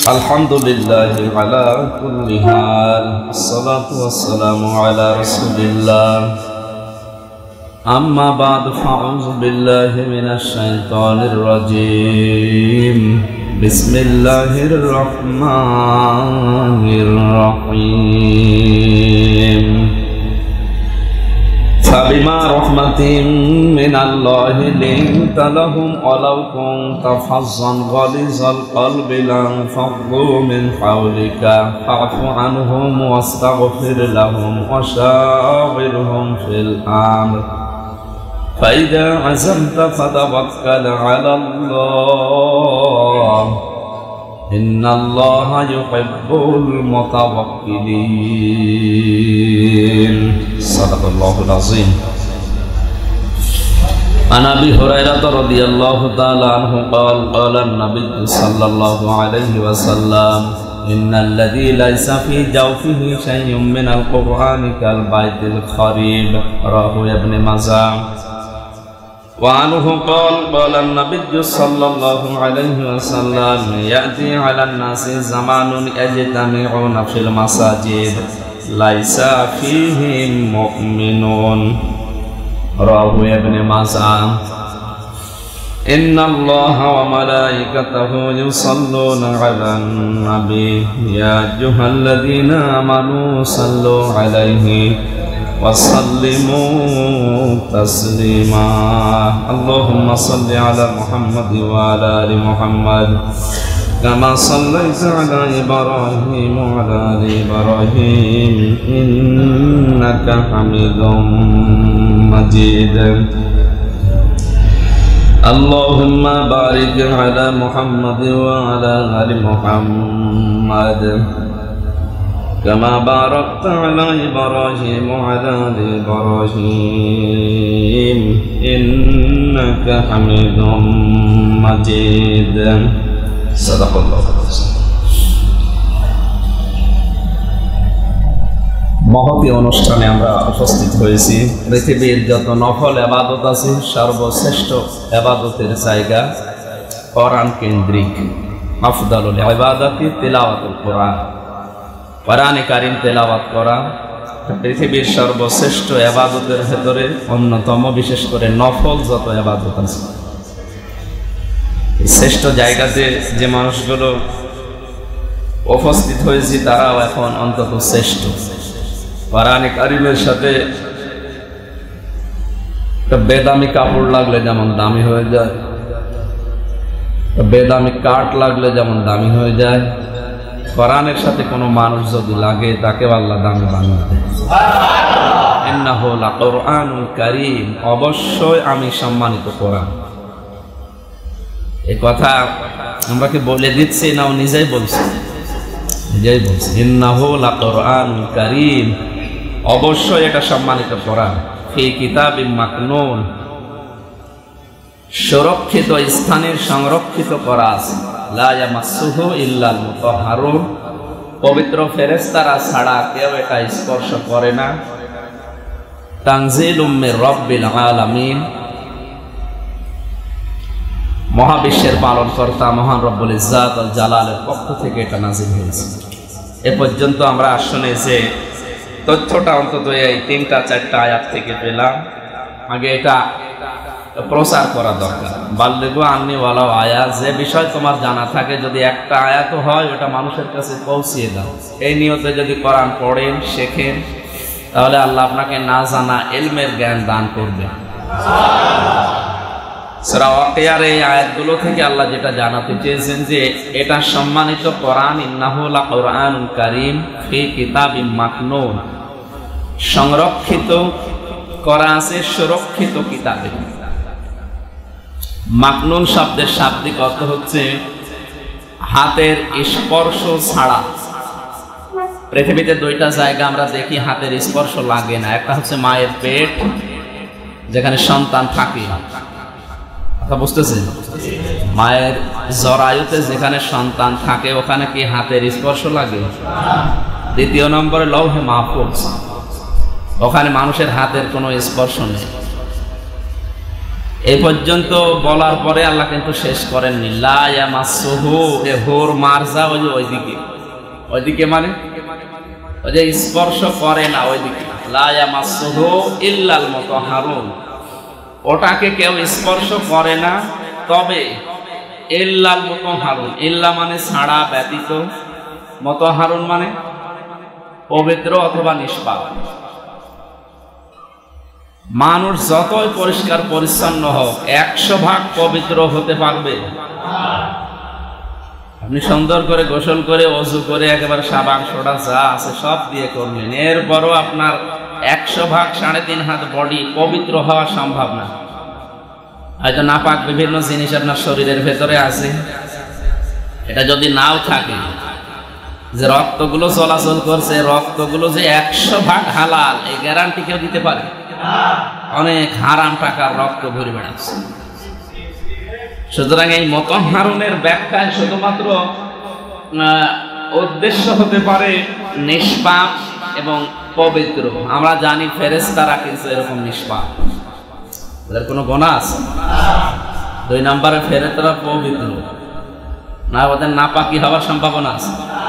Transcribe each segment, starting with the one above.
الحمد لله على كل حال الصلاة والسلام على رسول الله أما بعد فأعوذ بالله من الشيطان الرجيم بسم الله الرحمن الرحيم فبما رحمة من الله لنت لهم ولو كنت فظا غليظ القلب لانفضوا من حولك فاعف عنهم واستغفر لهم وشاورهم في الأمر فإذا عزمت فتوكل على الله إن الله يحب المتوكلين صدق الله العظيم. عن أبي هريرة رضي الله تعالى عنه قال قال النبي صلى الله عليه وسلم إن الذي ليس في جوفه شيء من القرآن كالبيت الخريب رواه ابن ماجه. وعنه قال قال النبي صلى الله عليه وسلم يأتي على الناس زمان يجتمعون في المساجد ليس فيهم مؤمنون رواه ابن ماجه. إن الله وملائكته يصلون على النبي يا أيها الذين آمنوا صلوا عليه وسلموا تسليما. اللهم صل على محمد وعلى آل محمد كما صليت على إبراهيم وعلى آل إبراهيم إنك حميد مجيد. اللهم بارك على محمد وعلى آل محمد كما باركت على إبراهيم وعلى آل إبراهيم إنك حميد مجيد. صدق الله العظيم. মহতী অনুষ্ঠানে আমরা উপস্থিত হয়েছি। পৃথিবীর যত নফল ইবাদত আছে সর্বশ্রেষ্ঠ ইবাদতের জায়গা কোরআন কেন্দ্রিক। আফদালুল ইবাদাতি তিলাওয়াতুল কোরআন। কোরআনে কারীম তেলাওয়াত করা পৃথিবীর সর্বশ্রেষ্ঠ ইবাদতের ভেতরে অন্যতম, বিশেষ করে নফল যত ইবাদত আছে শ্রেষ্ঠ জায়গাতে যে মানুষগুলো উপস্থিত হয়েছে তারাও এখন অন্তত শ্রেষ্ঠ। কোরআনে কারীমের সাথে বেদামি কাপড় লাগলে যেমন দামি হয়ে যায়, বেদামি কাঠ লাগলে যেমন দামি হয়ে যায়, কোরআনের সাথে কোনো মানুষ যদি লাগে তাকে আল্লাহ দামি বানিয়ে দেয়। ইন্নাহু লাকুরআনুল কারীম, অবশ্যই আমি সম্মানিত কোরআন। এই কথা আমরা কি বলে দিচ্ছি না ও নিজেই বলছে? নিজেই বলছে ইন্নাহু লাকুরআনুল কারীম, অবশ্যই এটা সম্মানিত কোরআন। ফি কিতাবিম মাকনুন, সুরক্ষিত স্থানের সংরক্ষিত করা আছে। লা ইয়ামাসসুহু ইল্লাল মুতাহহারুন, পবিত্র ফেরেশতারা ছাড়া কেউ এটা স্পর্শ করে না। তানজিলুম মির রাব্বিল আলামিন, মহাবিশ্বের পালনকর্তা মহান রব্বুল ইজ্জাত ওয়াল জালালের পক্ষ থেকে এটা নাযিল হয়েছে। এ পর্যন্ত আমরা আসলে যে তথ্যটা অন্তত এই 3-4 আয়াত থেকে পেলাম, আগে এটা প্রচার করা দরকার। বাল্লিগু আন্নি ওয়ালাউ আয়াত, যে বিষয় তোমার জানা থাকে যদি একটা আয়াত হয় ওটা মানুষের কাছে পৌঁছিয়ে দাও। এই নিয়তে যদি কোরআন পড়েন শেখেন তাহলে আল্লাহ আপনাকে না জানা ইলমের জ্ঞান দান করবে। সূরা ওয়াকিয়ার এই আয়াতগুলো থেকে আল্লাহ যেটা জানাতে চেয়েছেন যে এটা সম্মানিত কোরআন, ইন্নাহু লাকুরআনুল কারীম ফি কিতাবিম মাকনুন, সংরক্ষিত করা আছে সুরক্ষিত কিতাবে। মাকনুন শব্দের শাব্দিক অর্থ হচ্ছে হাতের স্পর্শ ছাড়া। পৃথিবীতে 2টা জায়গা আমরা দেখি হাতের স্পর্শ লাগে না। একটা হচ্ছে মায়ের পেট, যেখানে সন্তান থাকে, কথা বুঝতেছেন? মায়ের জরায়ুতে যেখানে সন্তান থাকে ওখানে কি হাতের স্পর্শ লাগে? দ্বিতীয় নম্বরে লৌহে মাহফুজ, ওখানে মানুষের হাতের কোনো স্পর্শ নেই। এই পর্যন্ত বলার পরে আল্লাহ কিন্তু শেষ করেননি। লা ইয়ামাসসুহু, এ হোর মারজা ওইদিকে মানে ওই যে স্পর্শ করে না ওইদিকে। লা ইয়ামাসসুহু ইল্লাল মুতাহহারুন, ওটাকে কেউ স্পর্শ করে না তবে ইল্লাল মুতাহহারুন, ইল্লা মানে ছাড়া ব্যতীত, মুতাহহারুন মানে পবিত্র অথবা নিষ্পাপ। মানুষ যতই পরিষ্কার পরিচ্ছন্ন হোক 100 ভাগ পবিত্র হতে পারবে। আপনি সুন্দর করে গোসল করে ওযু করে একেবারে সাবান সোডা যা আছে সব দিয়ে করলেন, এরপরও আপনার 100 ভাগ 3.5 হাত বডি পবিত্র হওয়া সম্ভব না। হয়তো নাপাক বিভিন্ন জিনিস আপনার শরীরের ভেতরে আছে, এটা যদি নাও থাকে, যে রক্তগুলো চলাচল করছে, রক্তগুলো যে 100 ভাগ হালাল, এই গ্যারান্টি কেউ দিতে পারে? অনেক হারাম টাকার রক্ত ঘুরে বেড়াচ্ছে। সুতরাং এই মুতাহহারুনের ব্যাখ্যায় শুধুমাত্র উদ্দেশ্য হতে পারে নিষ্পাপ এবং পবিত্র। আমরা জানি ফেরেশতারা কিন্তু এরকম নিষ্পাপ, ওদের কোনো গুনাহ আছে? 2 নম্বরে ফেরেশতারা পবিত্র না, ওদের নাপাকি হওয়ার সম্ভাবনা আছে।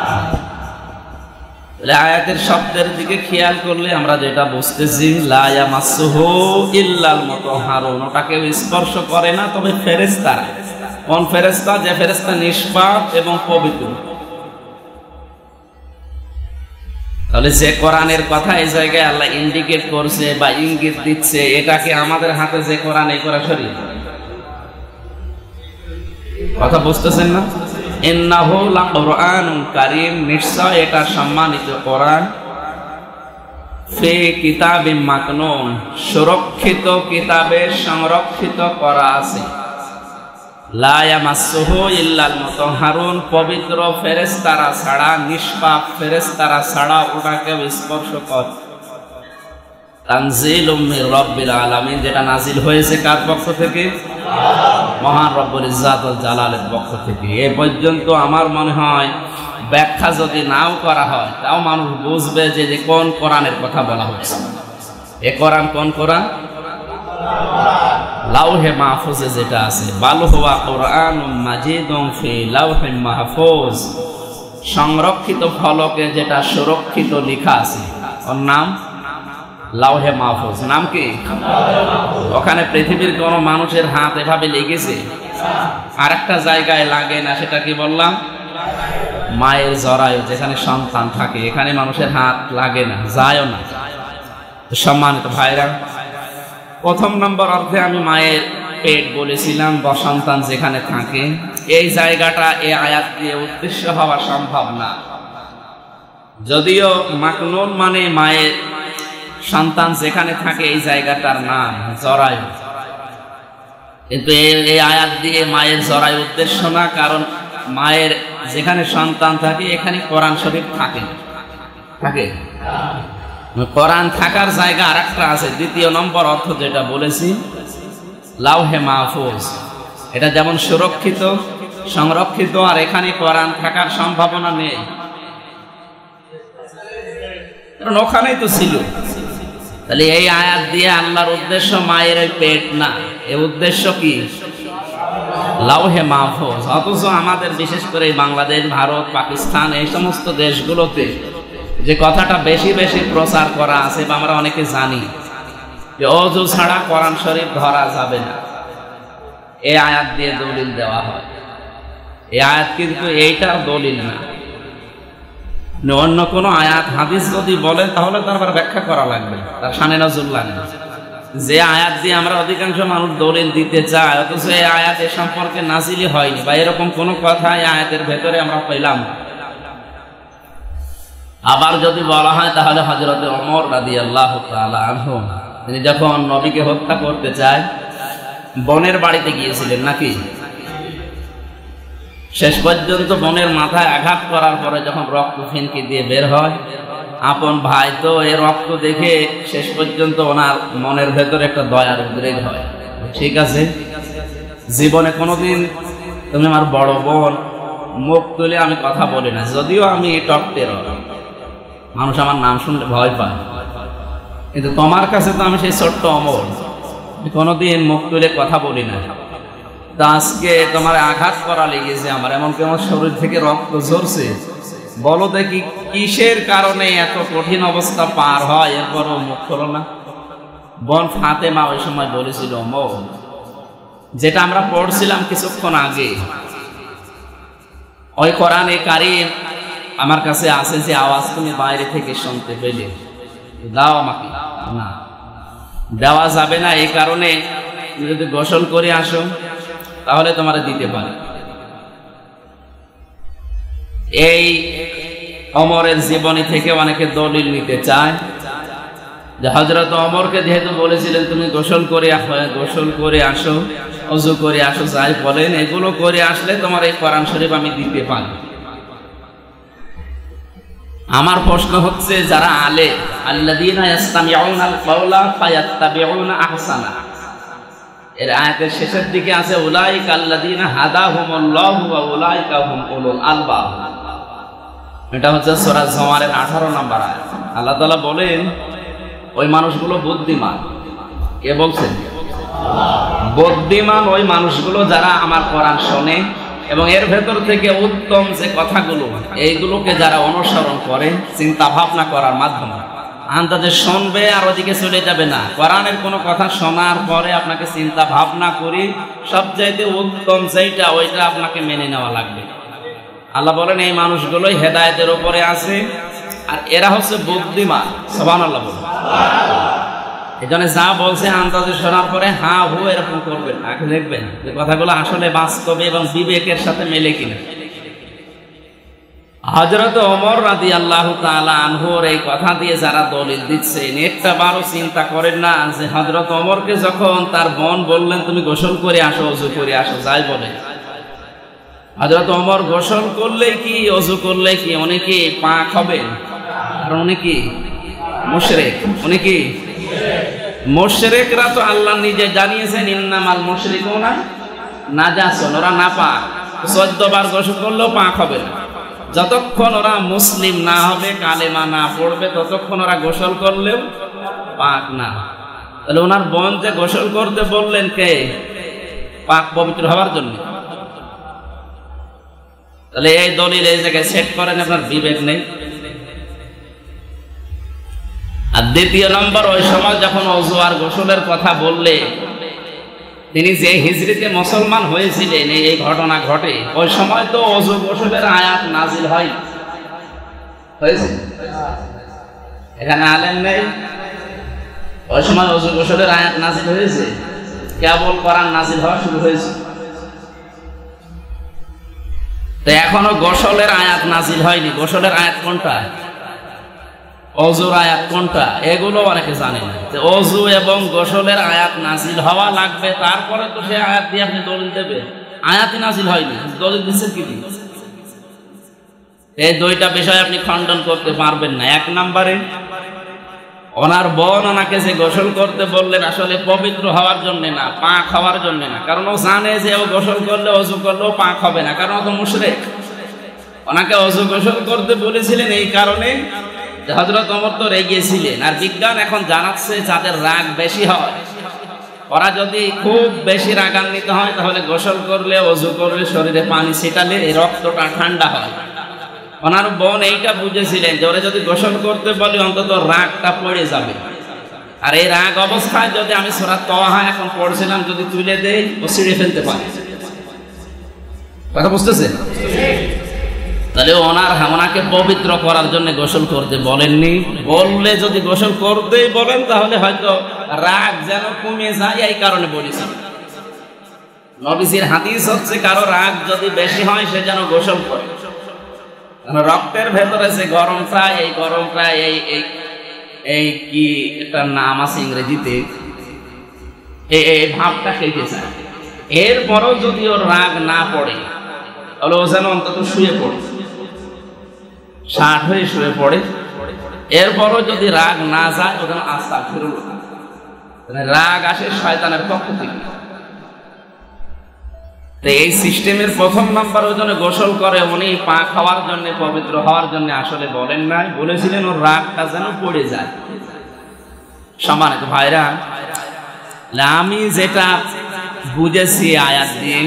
আয়াতের শব্দের দিকে খেয়াল করলে আমরা যেটা বুঝতেছি, লা ইয়ামাসসুহু ইল্লাল মুতাহহারুন, ওটাকে স্পর্শ করে না তবে ফেরেশতারা। কোন ফেরেশতা? যে ফেরেশতা নিষ্পাপ এবং পবিত্র। তাহলে যে কোরআনের কথা এই জায়গায় আল্লাহ ইন্ডিকেট করছে বা ইঙ্গিত দিচ্ছে, এটাকে আমাদের হাতে যে কোরআন, এই কোরআন শরীফ, কথা বুঝতেছেন না? ইন্নাহু লাকুরআনুন কারীম, নিশ্চয় এটা সম্মানিত কোরআন। ফি কিতাবিম মাকনুন, সুরক্ষিত কিতাবে সংরক্ষিত করা আছে। লা ইয়ামাসসুহু ইল্লাল মুতাহহারুন, পবিত্র ফেরেশতারা ছাড়া, নিষ্পাপ ফেরেশতারা ছাড়া ওটাকে স্পর্শ করে। তানজিলুম মির রাব্বিল আলামিন, যেটা নাজিল হয়েছে কার পক্ষ থেকে? মহান রব্বুল ইজ্জাত ওয়াল জালালের পক্ষ থেকে। এ পর্যন্ত আমার মনে হয় ব্যাখ্যা যদি নাও করা হয় তাও মানুষ বুঝবে যে কোন কোরআনের কথা বলা হচ্ছে। এ কোরআন কোন কোরআন? লাউহে মাহফুজে যেটা আছে, বাল হুয়া কুরআনুম মাজিদুন ফি লাউহিম মাহফুজ, সংরক্ষিত ফলকে যেটা সুরক্ষিত লেখা আছে, ওর নাম লাউহে মাহফুজ। নাম কি? ওখানে পৃথিবীর কোন মানুষের হাত এভাবে লেগেছে? আরেকটা জায়গায় লাগে না, সেটা কি বললাম? মায়ের জরায়ু, যেখানে সন্তান থাকে, এখানে মানুষের হাত লাগে না, যায়ও না। সম্মানিত ভাইরা, 1 নম্বর অর্থে আমি মায়ের পেট বলেছিলাম বা সন্তান যেখানে থাকে, এই জায়গাটা এই আয়াত দিয়ে উদ্দেশ্য হওয়া সম্ভব না। যদিও মাকনুন মানে মায়ের সন্তান যেখানে থাকে, এই জায়গাটার নাম জরায়ু, কিন্তু এই আয়াত দিয়ে মায়ের জরায়ু উদ্দেশ্য না, কারণ মায়ের যেখানে সন্তান থাকে এখানে কোরআন শরীফ থাকে। কোরআন থাকার জায়গা আরেকটা আছে। 2 নম্বর অর্থ যেটা বলেছি, লাউহে মাহফুজ, এটা যেমন সুরক্ষিত সংরক্ষিত, আর এখানে কোরআন থাকার সম্ভাবনা নেই, কারণ ওখানেই তো ছিল। তাহলে এই আয়াত দিয়ে আল্লাহর উদ্দেশ্য মায়ের পেট না, এর উদ্দেশ্য কি? লাউহে মাহফুজ। অথচ আমাদের বিশেষ করে বাংলাদেশ, ভারত, পাকিস্তান, এই সমস্ত দেশগুলোতে যে কথাটা বেশি বেশি প্রচার করা আছে বা আমরা অনেকে জানি যে ওযু ছাড়া কোরআন শরীফ ধরা যাবে না, এই আয়াত দিয়ে দলিল দেওয়া হয়। এই আয়াত কিন্তু এইটার দলিল না। অন্য কোনো আয়াত হাদিস যদি বলে তাহলে তারপর ব্যাখ্যা করা লাগবে, তার শানে নজুল লাগবে। যে আয়াত দিয়ে আমরা অধিকাংশ মানুষ দলিল দিতে চাই, অথচ এই আয়াত এ সম্পর্কে নাজিলই হয়নি বা এরকম কোনো কথা এই আয়াতের ভেতরে আমরা পেলাম না। আবার যদি বলা হয় তাহলে হযরত ওমর রাদিয়াল্লাহু তাআলা আনহু, তিনি যখন নবীকে হত্যা করতে চায় বোনের বাড়িতে গিয়েছিলেন নাকি? শেষ পর্যন্ত বোনের মাথায় আঘাত করার পরে যখন রক্ত ফিনকি দিয়ে বের হয়, আপন ভাই তো এই রক্ত দেখে শেষ পর্যন্ত ওনার মনের ভেতরে একটা দয়ার উদ্রেক হয়। ঠিক আছে, জীবনে কোনোদিন তুমি আমার বড় বোন, মুখ তুলে আমি কথা বলি না, যদিও আমি টপটের, মানুষ আমার নাম শুনলে ভয় পায়, কিন্তু তোমার কাছে তো আমি সেই ছোট্ট অমর, কোনোদিন মুখ তুলে কথা বলি না, তা আজকে তোমার আঘাত করা লেগেছে আমার, এমনকি আমার শরীর থেকে রক্ত ঝরছে, বলো দেখি কিসের কারণে এত কঠিন অবস্থা পার হয়, এরপরও মুখ খোলো না। বোন ফাতেমা ওই সময় বলেছিল, যেটা আমরা পড়ছিলাম কিছুক্ষণ আগে, ওই কোরআনে কারীম আমার কাছে আছে, যে আওয়াজ তুমি বাইরে থেকে শুনতে পেলে, দাও আমাকে। না, দেওয়া যাবে না। এই কারণে যদি গোসল করে আসো তাহলে তোমার দিতে পারে। এই ওমরের জীবনী থেকে অনেকে দলিল নিতে চায় যে হযরত ওমরকে যেহেতু বলেছিলেন তুমি গোসল করে আসো, ওযু করে আসো, যাই বলেন, এগুলো করে আসলে তোমার এই কোরআন শরীফ আমি দিতে পারি। আমার প্রশ্ন হচ্ছে, যারা আলে আল্লাযীনা ইসতামিউনাল কাওলা ফায়াত্তাবিউনা আহসানা, এর আয়াতের শেষের দিকে আছে উলাইকা আল্লাযীনা হাদাহুমুল্লাহু ওয়া উলাইকা হুম উলুল আলবাব। এটা হচ্ছে সূরা জুমারের 18 নম্বর আয়াত। আল্লাহ তাআলা বলেন ওই মানুষগুলো বুদ্ধিমান। কে বলছেন? বুদ্ধিমান ওই মানুষগুলো যারা আমার কোরআন শোনে এবং এর ভেতর থেকে উত্তম যে কথাগুলো, এইগুলোকে যারা অনুসরণ করে চিন্তা ভাবনা করার মাধ্যমে। আন্দাজে শুনবে আর ওদিকে চলে যাবে না, কোরআনের কোনো কথা শোনার পরে আপনাকে চিন্তা ভাবনা করি সবচাইতে উত্তম যেটা, ওইটা আপনাকে মেনে নেওয়া লাগবে। আল্লাহ বলেন এই মানুষগুলোই হেদায়েতের উপরে আছে, আর এরা হচ্ছে বুদ্ধিমান। সুবহানাল্লাহ বলেন। এজন্য যা বলছে আন্দাজে শোনার পরে হা হু এরকম করবেন, আগে দেখবেন যে কথাগুলো আসলে বাস্তবে এবং বিবেকের সাথে মেলে কিনা। হযরত ওমর রাদিয়াল্লাহু তাআলা আনহুর এই কথা দিয়ে যারা দলিল দিচ্ছেন, একটা বারও চিন্তা করেন না যে হযরত ওমরকে যখন তার বোন বললেন তুমি গোসল করে আসো, ওযু করে আসো, যাই বলে, হযরত ওমর গোসল করলে কি ওযু করলে কি উনি কি পাক হবেন? আর উনি কি মুশরিক। উনি কি মুশরিকরা তো আল্লাহ নিজে জানিয়েছেন ইন্নামাল মুশরিকুনা নাজাসুন, ওরা নাপাক। 14 বার গোসল করলেও পাক হবে না। যতক্ষণ ওরা মুসলিম না হবে, কালেমা না পড়বে, ততক্ষণ ওরা গোসল করলেও পাক না। তাহলে ওনার বোন যে গোসল করতে বললেন কে? পাক পবিত্র হওয়ার জন্য। তাহলে এই দলিল এই জায়গায় সেট করেন, আপনার বিবেক নেই। আর দ্বিতীয় নম্বর, ওই সময় যখন ওযু আর গোসলের কথা বললে, তিনি যে হিজরিতে মুসলমান হয়েছিলেন এই ঘটনা ঘটে, ওই সময় তো ওযু গোসলের আয়াত নাজিল হয়েছে। এখানে আলেম নেই, ওই সময় ওযু গোসলের আয়াত নাজিল হয়েছে, কেবল কোরআন নাজিল হওয়া শুরু হয়েছে। তো এখনো গোসলের আয়াত নাজিল হয়নি। গোসলের আয়াত কোনটা? ওযুর আয়াত কোনটা? এগুলো অনেকে জানে না। ওযু এবং গোসলের আয়াত নাজিল হওয়া লাগবে, তারপরে তো সে আয়াত দিয়ে আপনি দলিল দেবে। আয়াতই নাজিল হয়নি, দলিল দিচ্ছেন কি? এই দুইটা বিষয় আপনি খণ্ডন করতে পারবেন না। এক নম্বরে, ওনার বোন ওনাকে যে গোসল করতে বললেন আসলে পবিত্র হওয়ার জন্য না, পাক হওয়ার জন্য না। কারণ ও জানে যে ও গোসল করলে ওযু করলেও পাক হবে না, কারণ ও তো মুশরিক। ওনাকে ওযু গোসল করতে বলেছিলেন এই কারণে যে হযরত ওমর তো রেগেছিলেন। আর বিজ্ঞান এখন জানাচ্ছে যাদের রাগ বেশি হয়, ওরা যদি খুব বেশি রাগান্বিত হয় তাহলে গোসল করলে ওযু করলে শরীরে পানি ছিটালে এই রক্তটা ঠান্ডা হয়। ওনার বোন এইটা বুঝেছিলেন যে ওরা যদি গোসল করতে বলে অন্তত রাগটা পড়ে যাবে। আর এই রাগ অবস্থায় যদি আমি সূরা তাহা এখন পড়ছিলাম যদি তুলে দেই, ও ছিঁড়ে ফেলতে পারে। কথা বুঝতেছে? তাহলে ওনাকে পবিত্র করার জন্য গোসল করতে বলেননি। বললে যদি গোসল করতেই বলেন তাহলে হয়তো রাগ যেন কমে যায়, এই কারণে বলেছেন। নবীজির হাদিস হচ্ছে কারো রাগ যদি বেশি হয় সে যেন গোসল করে। রক্তের ভেতরে যে গরমটা, এই গরমটা এই কি একটা নাম আছে ইংরেজিতে, এই ভাবটা খেতে চায়। এরপরও যদি ওর রাগ না পড়ে তাহলে ও যেন অন্তত শুয়ে পড়ে, ষাট হয়ে শুয়ে পড়ে। এরপরও যদি রাগ না যায়, ও যেন আস্তাগফিরুল্লাহ। রাগ আসে শয়তানের পক্ষ থেকে। এই সিস্টেমের প্রথম নাম্বার ওই জন্য গোসল করে উনি পাক হওয়ার জন্য, পবিত্র হওয়ার জন্য আসলে বলেন নাই, বলেছিলেন ওর রাগটা যেন পড়ে যায়। সম্মানিত ভাইরা, আমি যেটা বুঝেছি আয়াত দিয়ে,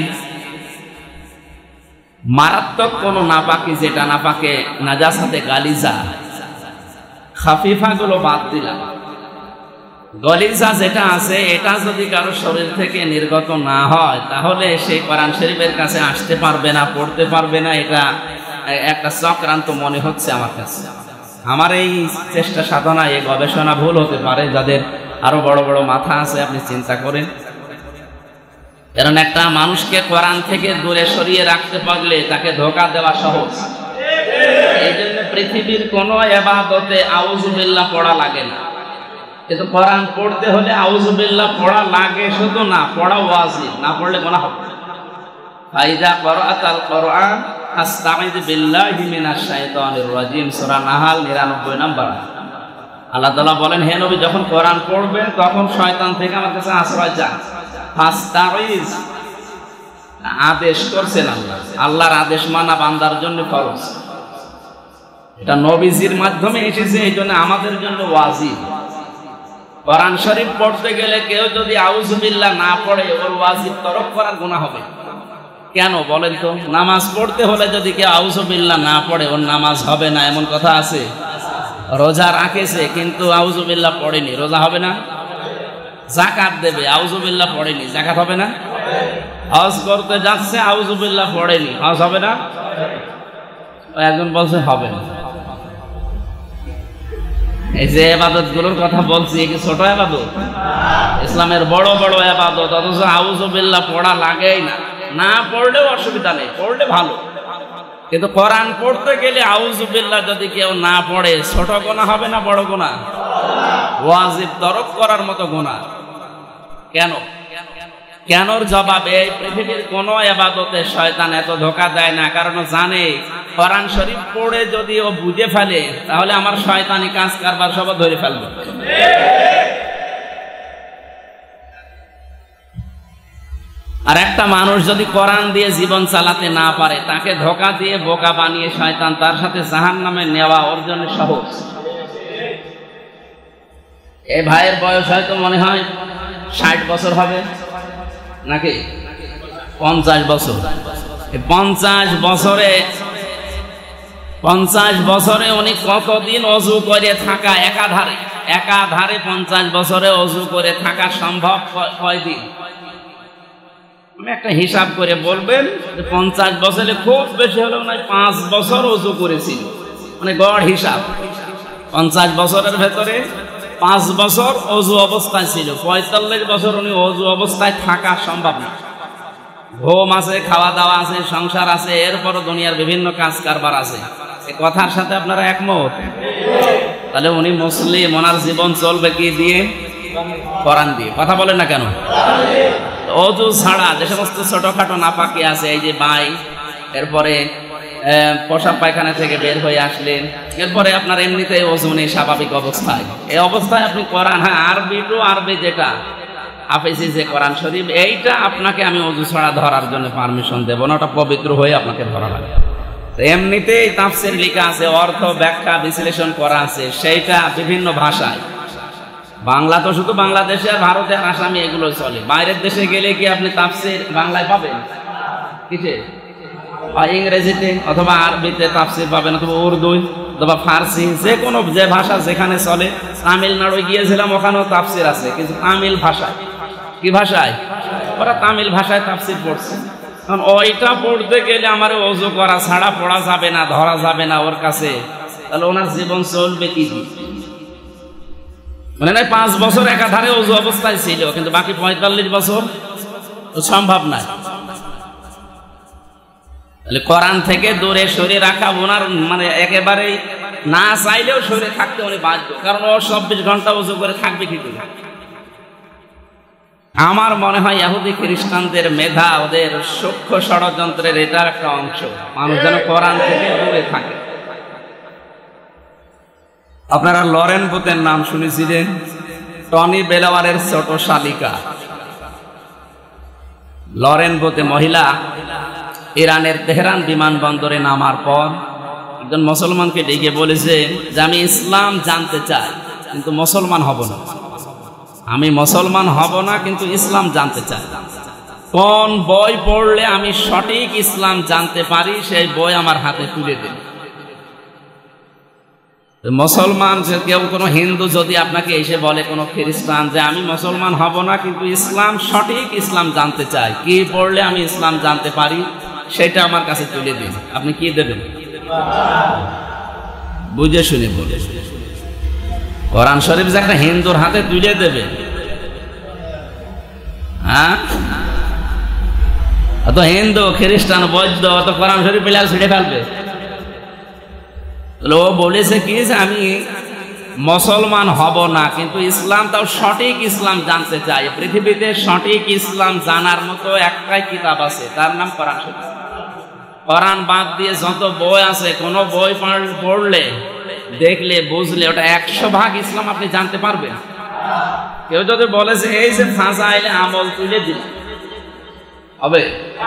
মারাত্মক কোন নাপাকি, যেটা নাপাকে নাজাসাতে গালিজা, খাফিফা গুলো বাদ দিলাম। গলিজা যেটা আছে, এটা যদি কারো শরীর থেকে নির্গত না হয়, তাহলে সেই কোরআন শরীফের কাছে আসতে পারবে না, পড়তে পারবে না। এটা একটা চক্রান্ত মনে হচ্ছে আমার কাছে। আমার এই চেষ্টা সাধনা, এই গবেষণা ভুল হতে পারে। যাদের আরো বড় বড় মাথা আছে, আপনি চিন্তা করেন। কারণ একটা মানুষকে কোরআন থেকে দূরে সরিয়ে রাখতে পারলে তাকে ধোঁকা দেওয়া সহজ। এই জন্য পৃথিবীর কোন ইবাদতে আউযুবিল্লাহ পড়া লাগে না, কিন্তু কোরআন পড়তে হলে আউযুবিল্লাহ পড়া লাগে। শুধু না, পড়া ওয়াজিব, না পড়লে গুনাহ হবে। ফাইদা ক্বরাআতাল কোরআন ফাসতাঈদ বিল্লাহি মিনাশ শাইতানির রাজিম, সূরা নাহাল 99 নম্বর। আল্লাহ তাআলা বলেন, হে নবী, যখন কোরআন পড়বেন তখন শয়তান থেকে আমার কাছে আশ্রয় চান। ফাসতাঈজ, আদেশ করছেন আল্লাহ। আল্লাহর আদেশ মানা বান্দার জন্য ফরজ। এটা নবীজির মাধ্যমে এসেছে, এই জন্য আমাদের জন্য ওয়াজিব। কোরআন শরীফ পড়তে গেলে কেউ যদি আউযুবিল্লাহ না পড়ে, ওর ওয়াজিব তরক করার গুনাহ হবে। কেন বলেন তো? নামাজ পড়তে হলে যদি কেউ আউযুবিল্লাহ না পড়ে, ওর নামাজ হবে না, এমন কথা আছে? রোজা রাখেছে কিন্তু আউযুবিল্লাহ পড়েনি, রোজা হবে না? যাকাত দেবে, আউযুবিল্লাহ পড়েনি, যাকাত হবে না? হজ করতে যাচ্ছে, আউযুবিল্লাহ পড়েনি, হজ হবে না? একজন বলছে হবে না। এই যে ইবাদত গুলোর কথা বলছি, কি ছোট ইবাদত? ইসলামের বড় বড় ইবাদত, অথচ আউযুবিল্লাহ পড়া লাগেই না। না পড়লেও অসুবিধা নেই, পড়লে ভালো। কিন্তু কোরআন পড়তে গেলে আউযুবিল্লাহ যদি কেউ না পড়ে, ছোট গুনাহ হবে না বড় গুনাহ? ওয়াজিব তরক করার মতো গুনাহ। কেন? কেনর জবাবে পৃথিবীর কোন ইবাদতে শয়তান এত ধোঁকা দেয় না, কারণ জানে কোরআন শরীফ পড়ে যদি ও বুঝে ফেলে, তাহলে আমার শয়তানি কাজ কারবার সব ধরে ফেলবে। আর একটা মানুষ যদি কোরআন দিয়ে জীবন চালাতে না পারে, তাকে ধোঁকা দিয়ে বোকা বানিয়ে শয়তান তার সাথে জাহান্নামে নেওয়া ওর জন্য সহজ। এই ভাইয়ের বয়স হয়তো মনে হয় 60 বছর হবে, নাকি 50 বছর। 50 বছরে উনি কতদিন অজু করে থাকা একাধারে 50 বছরে অজু করে থাকা সম্ভব কয়দিন? আমি একটা হিসাব করে বলবেন, 50 বছরে খুব বেশি হলেও নয় 5 বছর অজু করেছিল, মানে গড় হিসাব। 50 বছরের ভেতরে 5 বছর অজু অবস্থায় ছিল। 45 বছর উনি অজু অবস্থায় থাকা সম্ভব না। ঘুম আছে, খাওয়া দাওয়া আছে, সংসার আছে, এরপরও দুনিয়ার বিভিন্ন কাজ কারবার আছে। এই কথার সাথে আপনারা একমত? তাহলে উনি মুসলিম, ওনার জীবন চলবে কি দিয়ে? কোরআন দিয়ে। কথা বলেন না কেন? অজু ছাড়া যে সমস্ত ছোটখাটো নাপাকি আছে, এই যে বাই, এরপরে পেশাব পায়খানা থেকে বের হয়ে আসলেন, এরপরে আপনার এমনিতেই অজু নেই স্বাভাবিক অবস্থায়, এই অবস্থায় আপনি কোরআন, হ্যাঁ আরবি যেটা হাফেজি যে কোরআন শরীফ, এইটা আপনাকে আমি অজু ছাড়া ধরার জন্য পারমিশন দেব না, ওটা পবিত্র হয়ে আপনাকে ধরা লাগে। এমনিতেই তাফসীর লেখা আছে, অর্থ ব্যাখ্যা বিশ্লেষণ করা আছে, সেইটা বিভিন্ন ভাষায়। বাংলা তো শুধু বাংলাদেশে আর ভারতে আর আসামে এগুলো চলে। বাইরের দেশে গেলে কি আপনি তাফসীর বাংলায় পাবেন? কিসে? ইংরেজিতে অথবা আরবিতে তাফসীর পাবেন, অথবা উর্দু অথবা ফার্সি, যে কোনো যে ভাষা যেখানে চলে। তামিলনাড়ু গিয়েছিলাম, ওখানেও তাফসীর আছে, কিন্তু তামিল ভাষায়। কি ভাষায়? ওরা তামিল ভাষায় তাফসীর পড়ছে। কারণ ওইটা পড়তে গেলে আমার ওযু করা ছাড়া পড়া যাবে না, ধরা যাবে না ওর কাছে। তাহলে ওনার জীবন চলবে কি? মানে নয় 5 বছর একাধারে ওযু অবস্থায় ছিল, কিন্তু বাকি 45 বছর সম্ভব নয়। তাহলে কোরআন থেকে দূরে সরে রাখা ওনার মানে একেবারেই না চাইলেও সরে থাকতে উনি বাধ্য, কারণ ও 24 ঘন্টা ওযু করে থাকবে কি করে? আমার মনে হয় ইহুদি খ্রিস্টানদের মেধা, ওদের সূক্ষ্ম ষড়যন্ত্রের এটা একটা অংশ, মানুষ যেন কোরআন থেকে দূরে থাকে। আপনারা লরেন বুথের নাম শুনেছিলেন? টনি বেলাওয়ারের ছোট শালিকা লরেন বুথে মহিলা ইরানের তেহরান বিমানবন্দরে নামার পর একজন মুসলমানকে ডেকে বলেছে যে আমি ইসলাম জানতে চাই, কিন্তু মুসলমান হব না। আমি মুসলমান হব না কিন্তু ইসলাম জানতে চাই। কোন বই পড়লে আমি সঠিক ইসলাম জানতে পারি সেই বই আমার হাতে তুলে দিন। মুসলমান যে কেউ কোনো হিন্দু যদি আপনাকে এসে বলে কোনো খ্রিস্টান যে আমি মুসলমান হব না কিন্তু ইসলাম সঠিক ইসলাম জানতে চাই, কি পড়লে আমি ইসলাম জানতে পারি সেটা আমার কাছে তুলে দিন, আপনি কি দেবেন? বুঝে শুনে বলে কোরআন শরীফ যে একটা হিন্দুর হাতে তুলে দেবে, হ্যাঁ? অত হিন্দু খ্রিস্টান বৌদ্ধ অত কোরআন শরীফ পেলে ছিঁড়ে ফেলবে। ও বলেছে কি যে আমি মুসলমান হব না কিন্তু ইসলাম তাও সঠিক ইসলাম জানতে চাই। পৃথিবীতে সঠিক ইসলাম জানার মতো একটাই কিতাব আছে, তার নাম কোরআন শরীফ। কোরআন বাদ দিয়ে যত বই আছে, কোন বই পড়লে দেখলে বুঝলে ওটা 100% ইসলাম আপনি জানতে পারবেন। কেউ যদি বলে যে এই যে ফাজাইলে আমল তুলে দিল হবে,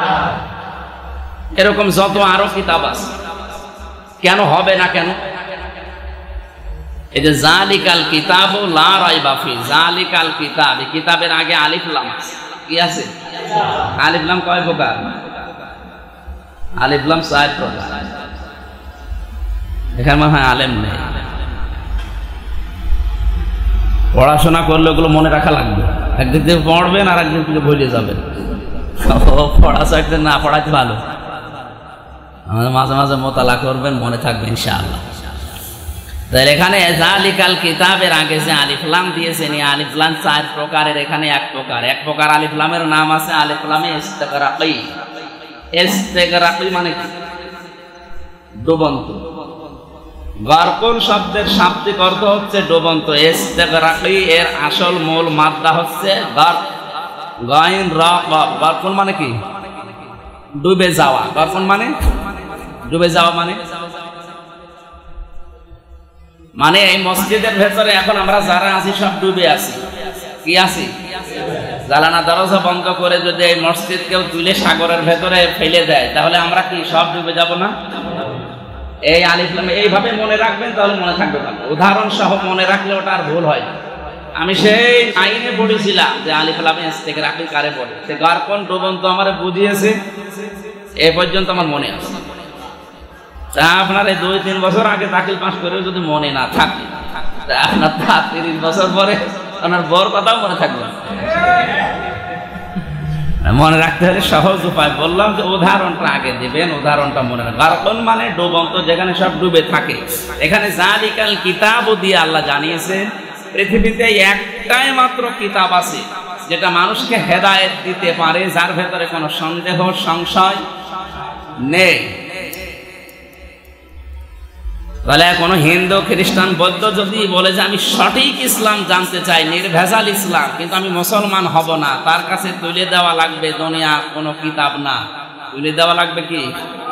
এরকম যত আরো কিতাব আছে, কেন হবে না? কেন? এই যে জালিকাল কিতাবু লা রাইবা ফি, জালিকাল কিতাব, এই কিতাবের আগে আলিফ লাম আছে। কি আছে? আলিফ লাম কয় প্রকার? আলিফ লাম 4 প্রকার। এখানে মনে হয় আলেম নেই। পড়াশোনা করলে ওগুলো মনে রাখা লাগবে। একদিন থেকে পড়বেন আর একদিন থেকে ভুলে যাবেন। পড়াশো একদিন না পড়াইতে ভালো, আমাদের মাঝে মাঝে মোতালা করবেন, মনে থাকবে ইনশাআল্লাহ। তাহলে এখানে জালিকাল কিতাবের আগে যে আলিফ লাম দিয়েছেন, এই আলিফ লাম 4 প্রকারের, এখানে এক প্রকার আলিফ লামের নাম আছে আলিফ লামে ইস্তেগরাকি। ইস্তেগরাকি মানে কি? ডুবন্ত। গরকুন শব্দের শাব্দিক অর্থ হচ্ছে ডুবন্ত। ইস্তেগরাকি এর আসল মূল মাদ্দা হচ্ছে গরক, গাইন রা কফ। গরকুন মানে কি? ডুবে যাওয়া। গরকুন মানে ডুবে যাওয়া, মানে এই মসজিদের ভেতরে এখন আমরা যারা আছি সব ডুবে আছি। কি আছি? জানালা দরজা বন্ধ করে যদি এই মসজিদ কেউ তুলে সাগরের ভেতরে ফেলে দেয় তাহলে আমরা কি সব ডুবে যাব না? এই আলিফ লাম এইভাবে মনে রাখবেন, তাহলে মনে থাকবে। উদাহরণ সহ মনে রাখলে ওটা আর ভুল হয় না। আমি সেই আইনে পড়েছিলাম যে আলিফ লামে ইস্তেগরাকি কারে বলে, সে গরকুন ডুবন্ত আমার বুঝিয়েছে, এ পর্যন্ত আমার মনে আছে। তা আপনার এই 2-3 বছর আগে দাখিল পাস করেও যদি মনে না থাকে, আপনার 30 বছর পরে আপনার বড় কথাও মনে থাকবে। মনে রাখতে হলে সহজ উপায় বললাম যে উদাহরণটা আগে দিবেন, উদাহরণটা মনে রাখবেন। গরকুন মানে ডুবন্ত, যেখানে সব ডুবে থাকে। এখানে জালিকাল কিতাব দিয়ে আল্লাহ জানিয়েছে পৃথিবীতে একটাই মাত্র কিতাব আছে যেটা মানুষকে হেদায়েত দিতে পারে, যার ভেতরে কোনো সন্দেহ সংশয় নেই। তাহলে কোনো হিন্দু খ্রিস্টান বৌদ্ধ যদি বলে যে আমি সঠিক ইসলাম জানতে চাই, নির্ভেজাল ইসলাম, কিন্তু আমি মুসলমান হব না, তার কাছে তুলে দেওয়া লাগবে দুনিয়া কোনো কিতাব না, তুলে দেওয়া লাগবে কি?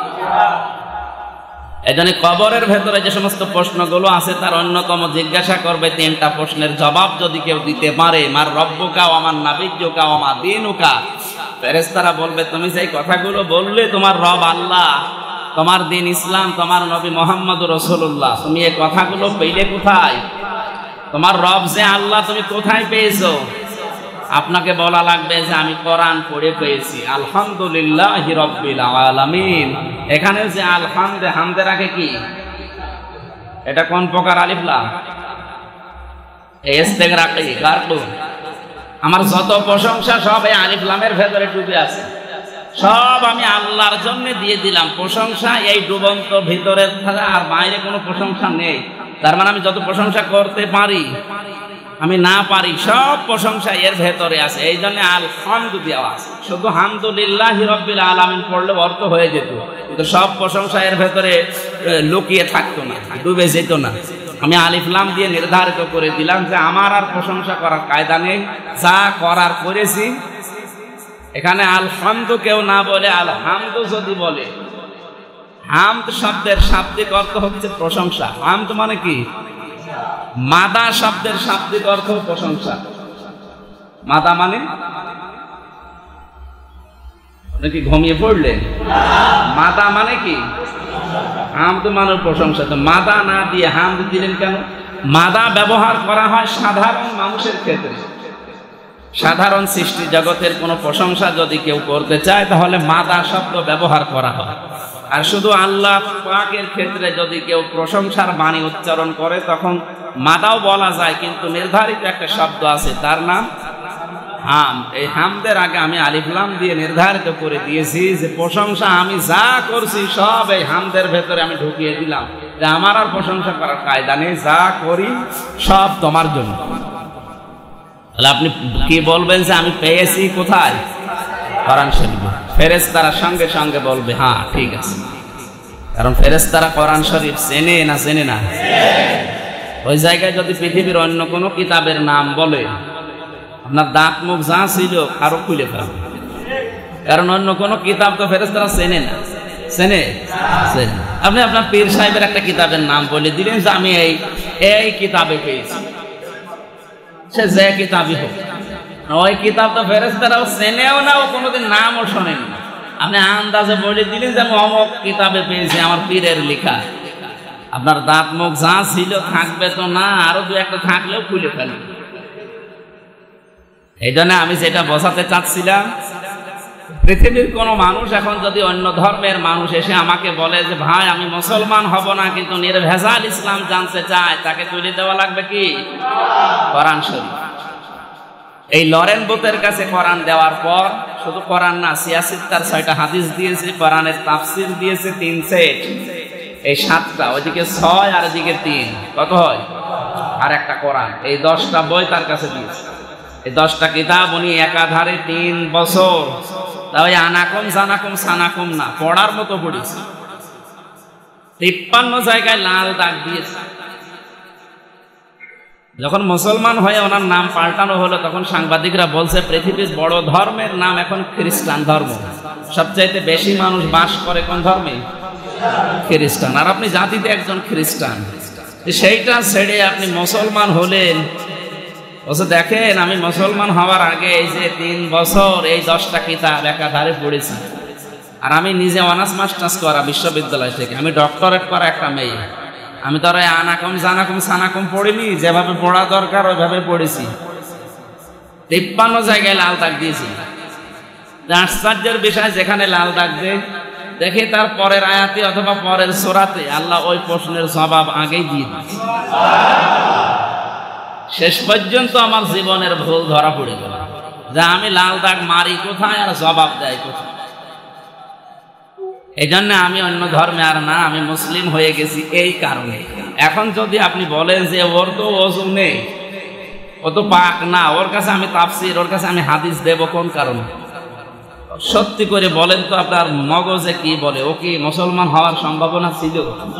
এজন্য কবরের ভেতরে যে সমস্ত প্রশ্নগুলো আছে তার অন্যতম জিজ্ঞাসা করবে 3টা প্রশ্নের জবাব যদি কেউ দিতে পারে, মার রব্বুকা ওয়া মান নাবিয়্যুকা ওয়া মা দীনুকা। ফেরেশতারা বলবে তুমি যেই কথাগুলো বললে তোমার রব আল্লাহ, তোমার দিন ইসলাম, তোমার নবী মুহাম্মদ রাসূলুল্লাহ, তুমি এই কথাগুলো পেলে কোথায়? তোমার রব যে আল্লাহ তুমি কোথায় পেয়েছো? আপনাকে বলা লাগবে যে আমি কোরআন পড়ে পেয়েছি। আলহামদুলিল্লাহি রাব্বিল আলামিন। এখানে যে আলহামদে, হামদের আগে কি? এটা কোন প্রকার আলিফ লাম? ইস্তেগরাকি, গরকুন। আমার যত প্রশংসা সব এই আলিফ লামের ভেতরে ডুবে আছে। সব আমি আল্লাহর জন্য দিয়ে দিলাম প্রশংসা, এই ডুবন্ত ভিতরে আর বাইরে কোনো প্রশংসা নেই। তার মানে আমি যত প্রশংসা করতে পারি, আমি না পারি, সব প্রশংসা এর ভেতরে আছে। এই জন্য আলহামদু দেওয়া আছে। শুধু হামদুলিল্লাহি রাব্বিল আলামিন পড়লে অর্থ হয়ে যেত, কিন্তু সব প্রশংসা এর ভেতরে লুকিয়ে থাকতো না, ডুবে যেত না। আমি আলিফ লাম দিয়ে নির্ধারিত করে দিলাম যে আমার আর প্রশংসা করার কায়দা নেই, যা করার করেছি। এখানে আলহামদু কেউ না বলে আলহামদু যদি বলে, হামদ শব্দের শাব্দিক অর্থ হচ্ছে প্রশংসা। হামদ মানে কি? মাদা শব্দের শাব্দিক অর্থ প্রশংসা। মাদা মানে নাকি ঘুমিয়ে পড়লেন? মাদা মানে কি? হামদ মানে প্রশংসা। তো মাদা না দিয়ে হামদ দিলেন কেন? মাদা ব্যবহার করা হয় সাধারণ মানুষের ক্ষেত্রে, সাধারণ সৃষ্টি জগতের কোনো প্রশংসা যদি কেউ করতে চায় তাহলে মাদা শব্দ ব্যবহার করা হয়। আর শুধু আল্লাহ পাকের ক্ষেত্রে যদি কেউ প্রশংসার বাণী উচ্চারণ করে তখন মাদাও বলা যায়, কিন্তু নির্ধারিত একটা শব্দ আছে, তার নাম হাম। এই হামদের আগে আমি আলিফ লাম দিয়ে নির্ধারিত করে দিয়েছি যে প্রশংসা আমি যা করছি সব এই হামদের ভেতরে আমি ঢুকিয়ে দিলাম, যে আমার আর প্রশংসা করার কায়দা নেই, যা করি সব তোমার জন্য। তাহলে আপনি কি বলবেন যে আমি পেয়েছি কোথায়? কোরআন শরীফে। ফেরেশতারা সঙ্গে সঙ্গে বলবে হ্যাঁ ঠিক আছে, কারণ ফেরেশতারা কোরআন শরীফ চেনে না চেনে না। ওই জায়গায় যদি পৃথিবীর অন্য কোনো কিতাবের নাম বলে আপনার দাঁত মুখ যা ছিল আরো খুলে ফেলবে, কারণ অন্য কোনো কিতাব তো ফেরেশতারা চেনে না। চেনে? আপনি আপনার পীর সাহেবের একটা কিতাবের নাম বলে দিলেন যে আমি এই কিতাবে পেয়েছি, সে যে কিতাবই হোক, ওই কিতাব তো ফেরেশতারাও চেনেও না, ও কোনোদিন নামও শোনেন। আপনি আন্দাজে বলে দিলেন যে আমি অমুক কিতাবে পেয়েছি, আমার পীরের লেখা। আপনার দাঁত মুখ যা ছিল থাকবে তো না, আরো দু একটা থাকলেও খুলে ফেলবে। এই জন্য আমি যেটা বোঝাতে চাচ্ছিলাম, পৃথিবীর কোনো মানুষ এখন যদি অন্য ধর্মের মানুষ এসে আমাকে বলে যে ভাই আমি মুসলমান হব না কিন্তু নির্ভেজাল ইসলাম জানতে চায়, তাকে তুলে দেওয়া লাগবে কি? কোরআন শরীফ। এই লরেন বুথের কাছে কোরআন দেওয়ার পর শুধু কোরআন না, সিয়াসিত্তার 6টা হাদিস দিয়েছে, কোরআনের তাফসির দিয়েছে 3 সেট, এই 7টা, ওইদিকে 6 আর এদিকে 3, কত হয়? আর একটা কোরআন। এই 10টা বই তার কাছে দিয়েছে, এই 10টা কিতাব উনি একাধারে 3 বছর, তাই আনাকুম জানাকুম সানাকুম না, পড়ার মতো পড়েছে। 53 জায়গায় লাল দাগ দিয়েছে। যখন মুসলমান হয়ে ওনার নাম পাল্টানো হলো তখন সাংবাদিকরা বলছে পৃথিবীর বড় ধর্মের নাম এখন খ্রিস্টান ধর্ম, সবচাইতে বেশি মানুষ বাস করে কোন ধর্মে? খ্রিস্টান। আর আপনি জাতিতে একজন খ্রিস্টান, সেইটা ছেড়ে আপনি মুসলমান হলেন। বলছে দেখেন আমি মুসলমান হওয়ার আগে এই যে 3 বছর এই 10টা কিতাব একাধারে পড়েছি, আর আমি নিজে অনার্স মাস্টার্স করা বিশ্ববিদ্যালয় থেকে, আমি ডক্টরেট করা একটা মেয়ে, আমি তো আর আনাকুম জানাকুম সানাকুম পড়িনি, যেভাবে পড়া দরকার ওইভাবে পড়েছি। 53 জায়গায় লাল দাগ দিয়েছি। আশ্চর্যের বিষয়, যেখানে লাল দাগ দেয় দেখে তার পরের আয়াতে অথবা পরের সূরাতে আল্লাহ ওই প্রশ্নের জবাব আগেই দিয়ে দিয়েছে। শেষ পর্যন্ত আমার জীবনের ভুল ধরা পড়ে গেল, যে আমি লাল দাগ মারি কোথায় আর জবাব দেয় কোথায়। এই জন্য আমি অন্য ধর্মে আর না, আমি মুসলিম হয়ে গেছি এই কারণে। এখন যদি আপনি বলেন যে ওর তো ওযু নেই, ও তো পাক না, ওর কাছে আমি তাফসীর, ওর কাছে আমি হাদিস দেব কোন কারণে? সত্যি করে বলেন তো আপনার মগজে কি বলে? ও কি মুসলমান হওয়ার সম্ভাবনা ছিল?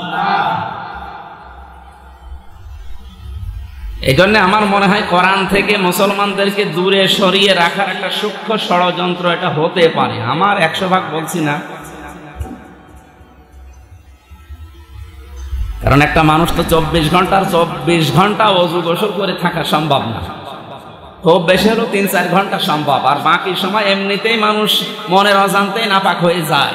এই জন্য আমার মনে হয় কোরআন থেকে মুসলমানদেরকে দূরে সরিয়ে রাখার একটা সূক্ষ্ম ষড়যন্ত্র এটা হতে পারে। আমার 100% বলছি না, কারণ একটা মানুষ তো 24 ঘন্টা ওযু গোসল করে থাকা সম্ভব না, খুব বেশি হলেও 3-4 ঘন্টা সম্ভব, আর বাকি সময় এমনিতেই মানুষ মনের অজান্তেই নাপাক হয়ে যায়।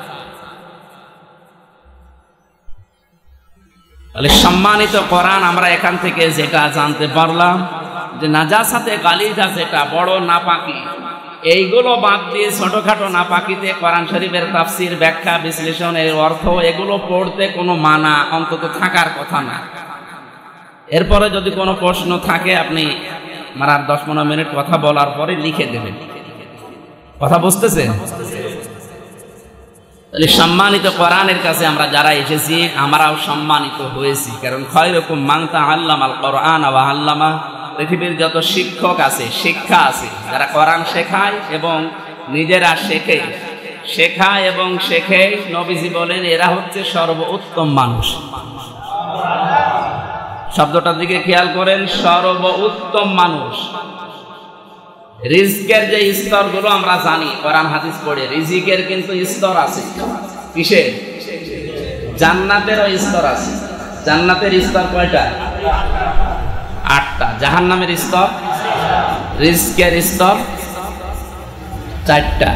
তাহলে সম্মানিত কোরআন, আমরা এখান থেকে যেটা জানতে পারলাম যে নাজাসাতে গালিজা যেটা বড় নাপাকি, এইগুলো বাদ দিয়ে ছোটখাটো নাপাকিতে কোরআন শরীফের তাফসীর, ব্যাখ্যা, বিশ্লেষণ, এর অর্থ এগুলো পড়তে কোনো মানা অন্তত থাকার কথা না। এরপরে যদি কোনো প্রশ্ন থাকে আপনি আমার আর 10-15 মিনিট কথা বলার পরে লিখে দেবেন। কথা বুঝতেছেন? তাহলে সম্মানিত কোরআনের কাছে আমরা যারা এসেছি আমরাও সম্মানিত হয়েছি, কারণ খায়রুকুম মান তাআল্লামাল কোরআন ওয়া আল্লামা। পৃথিবীর যত শিক্ষক আছে, শিক্ষা আছে, যারা কোরআন শেখায় এবং নিজেরা শেখায় এবং শেখে, নবীজি বলেন এরা হচ্ছে সর্বোত্তম মানুষ। শব্দটার দিকে খেয়াল করেন, সর্বোত্তম মানুষ। রিজকের যে স্তরগুলো আমরা জানি কোরআন হাদিস পড়ে, রিজিকের কিন্তু স্তর আছে। কিসের? জান্নাতেরও স্তর আছে। জান্নাতের স্তর কয়টা? 8টা। জাহান্নামের স্তর, রিজকের স্তর 4টা।